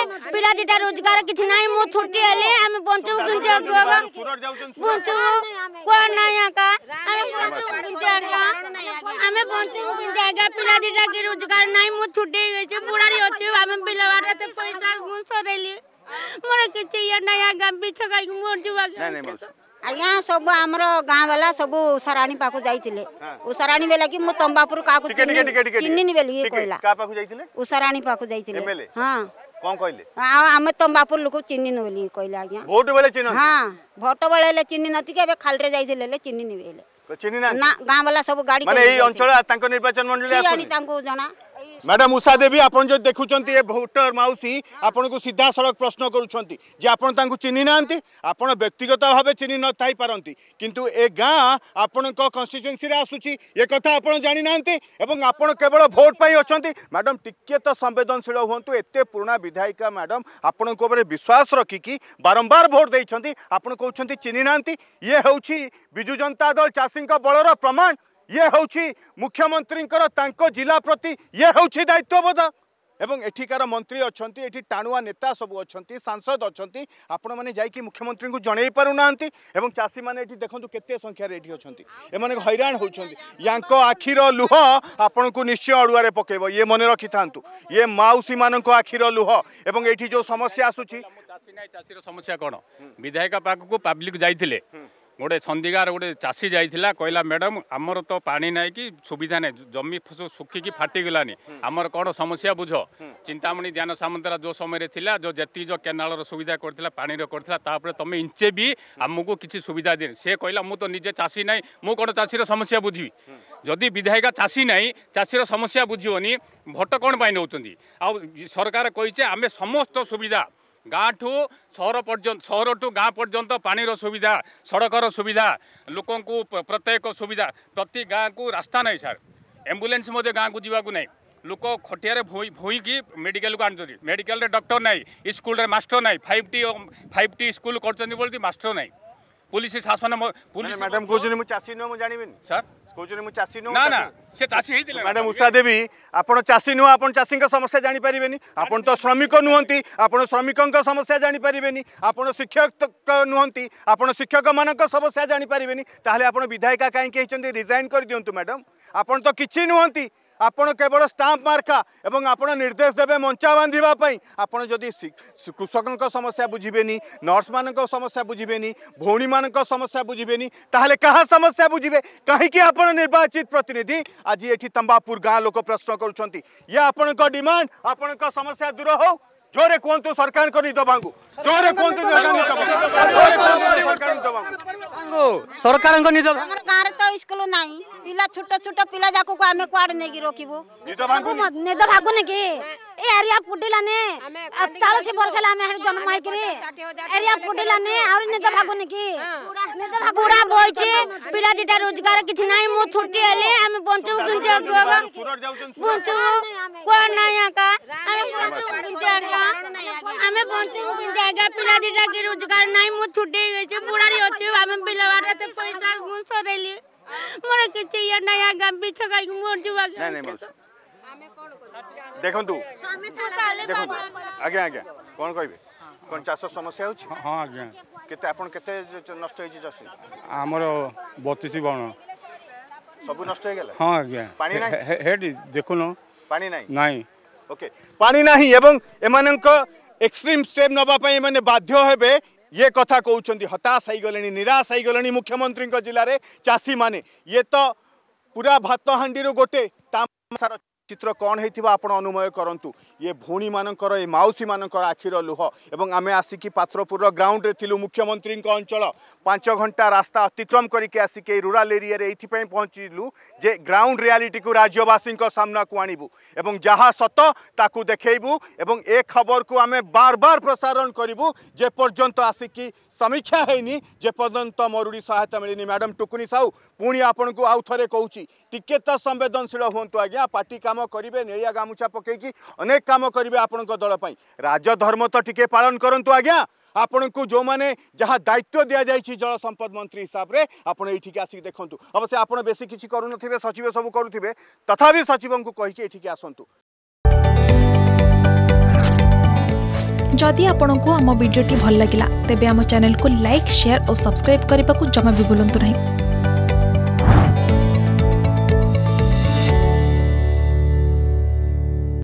पिला दिटा रोजगार किछि नाही मो छुट्टी हेले हम बंचू किंते आगवा बंचू को नाही आका हम बंचू किंते आगा हम बंचू किंते आगा पिला दिटा के रोजगार नाही मो छुट्टी गई छै बुढ़ारी होछि हम पिला बारे ते पैसा मु सरेली मोर किछि या नाही आगा बिछ गाई मोर जुवा नहीं आज्ञा सब आमर गाँ वाला सब उषाराणी पाक जाइतिले उषाराणी बेला कि मु तंबापुर काकू चिन्नी बेली कहला का पाक जाइतिले उषाराणी पाक जाइतिले हां कोन कहले आमे तंबापुर लोक चिन्नी न बेली कहला आज्ञा वोट बेले चिन्नी हां वोट बेले चिन्नी नथि के खालरे जाइतिले ले चिन्नी नि बेले चिन्नी ना गाँ वाला सब गाड़ी माने एई अंचल तांको निर्वाचन मंडली आसुनी तांको जना मैडम उषा देवी आपन जो देखुचंती ए भोटर माउसी आपन को सीधा सड़क प्रश्न करूछंती जे आपन तांको चिन्नी नांती आपन व्यक्तिगत भाबे चिन्नी न थाई पारंती किंतु ए गाँ आपन को कन्स्टिट्युएंसी रे आसुची ए कथा आपन जानि नांती एवं आपन केवल वोट पई अछंती मैडम टिके तो संवेदनशील होंतु एते पुराना विधायिका मैडम आपन को ऊपर विश्वास रखी कि बारंबार वोट देइछंती आपन कहउछंती चिन्नी नांती ये होउची बिजु जनता दल चाषी बलर प्रमाण ये होउछि मुख्यमंत्री तांको जिला प्रति ये होउछि दायित्वबोध एवं एठिकार मंत्री अछंती एठी टाणुआ नेता सब अछंती सांसद अछंती आपण माने जाई कि मुख्यमंत्री को जणै पारु नांती एवं चासी माने एठी देखंतु केते संख्या रे एठी अछंती ए माने हैरान होउछंती यांको आखिर लुह आपण को निश्चय अडुआरे पकेबो ये मने रखि थांतु ये माउसी मानको आखिर लुह एवं एठी जो समस्या आसुची चासी नै चासी रो समस्या कोन विधायक पाक को पब्लिक जाइथिले गोटे संदिगार गोटे चाषी जाइथिला कहला मैडम आमर तो पानी ना कि सुविधा ना जमी सुखिकी फाटिगलानी आमर कौन समस्या बुझ चिंतामणि ध्यान सामंतरा जो समय थिला जो जति जो केनाल सुविधा करथिला पानी रो करथिला तापरे तमे इंचे भी आमको किछि सुविधा दे से कहला मु तो निजे चाषी नाही मु कौन चाषी रो समस्या बुझी जदि विधायक चाषी नाही चाषी रो समस्या बुझिवनी भोट कौन पाई नउचंदी आ सरकार कहिचे आमे समस्त सुविधा गाँ ठू सहर पर्यंत सहर टू गाँ पर्यंत पानी सुविधा सड़कर सुविधा लोक प्रत्येक सुविधा प्रति गाँ को रास्ता नहीं सर एम्बुलेंस गाँ को जावाक नहीं लोक खटिया भोई की मेडिकल को आनी मेडिकल रे डॉक्टर नहीं स्कूल रे मास्टर नहीं 5T स्कूल कर मास्टर नहीं पुलिस शासन पुलिस मैडम को चाषी नुह जानी सर चाषी ना ना से चाषी हेतिला मैडम उषा देवी आपण चाषी नुह आपण चाषी समस्या जानी परिबेनी आपण तो श्रमिक नुहंती आपण श्रमिकंक समस्या जानी परिबेनी आपण शिक्षक नुहंती आपण शिक्षक मानक समस्या जानी परिबेनी ताहले आपण विधायिका काहे कहचंती रिजाइन कर दियंतु मैडम आपण तो किछि नुहंती आपण केवल स्टाम्प मार्का एवं आपण निर्देश देबे मंचा बांधिबा पई आपण जदि कृषकक समस्या बुझिबेनी नर्स मानक समस्या बुझिबेनी भौणी मानक समस्या बुझिबेनी ताहले कहा समस्या बुझिबे कहीं कि आपण निर्वाचित प्रतिनिधि आज एठी तंबापुर गाँ लोक प्रश्न करूछंती ये आपण को डिमांड आपण को समस्या दूर हो जोरे कहतु सरकार को निद भांगू जोरे कहतु सरकार को निद हमर गारे तो स्कूल नाही पिला छोटा छोटा पिला जाको को हमें क्वाड नेगी रोकिबो निद भागु ने के ए एरिया पुटिला ने 48 वर्ष ला हमें जन्म है करे एरिया पुटिला ने और निद भागु ने के निद भागुड़ा बोइचे पिला दिटा रोजगार किछि नाही मो छुट्टी हेले हम बंचू किंते आगवा बंचू को नाही आका हम बंचू किंते आगा हमें बंचू किंते आगा पिला दिटा के रोजगार नाही मो छुट्टी गई छै बुढ़ारी होछि हम पिला बारे ते पैसा मु सरेली मोर किछि या नाही आगा बिछ गाई मोर जुवा नहीं देखंतु आज्ञा आज्ञा कौन कहबे कौन चाष समस्या होछि हां आज्ञा केते आपण केते नष्ट होछि चाष हमर 32 बण सब नष्ट हो गेला हां आज्ञा पानी नाही हेडी देखुनो पानी नाही नाही ओके पानी नाही एवं एमानंक एक्सट्रीम स्टेप नबा पई माने बाध्य हेबे ये कथा कहउछंती हताश हो गलेनी निराश हो गलेनी मुख्यमंत्री जिले में चाषी माने ये तो पूरा भात हांडी गोटे तामासार चित्र कौन होता आपण अनुमय करंतु ये भौणी मानकर ये माउसी मानकर आखिर लुह एवं आमे आसिकी पात्रपुर ग्राउंड रे थिलु मुख्यमंत्री अंचल 5 घंटा रास्ता अतिक्रम करके आसिके रूराल एरिया रे एथि पहुँचलु जे ग्राउंड रियालिटी को राज्यवासी सामना को आणबू एवं जहाँ सत ताकू देखैबू एवं ए खबर को आमे बार बार प्रसारण करूँ जे पर्यंत आसिकी समीक्षा हैनी जे पर्यंत मरुड़ी सहायता मिलनी मैडम टुकुनी साहू पुणी आपण को आउ थे कहूँ टिके तो संवेदनशील हूँ आज्ञा पार्टी काम करेंगे नेड़िया गामुछा पकईकि अनेक काम करेंगे आपण दल राजधर्म तो टिके पालन करंतु आज्ञा आपण को जो माने जहाँ दायित्व दि जाइए जल संपद मंत्री हिसाब से आपड़ ये आसिक देखूँ अवश्य आप बेसी किसी करूँ सचिव सब करुवे तथापि सचिव को कहीकि एठिके आसतु। जदि आपंक आम भिडी भल लगा तेब आम चैनल को लाइक शेयर और सब्सक्राइब करने को जमा भी भूलु नहीं।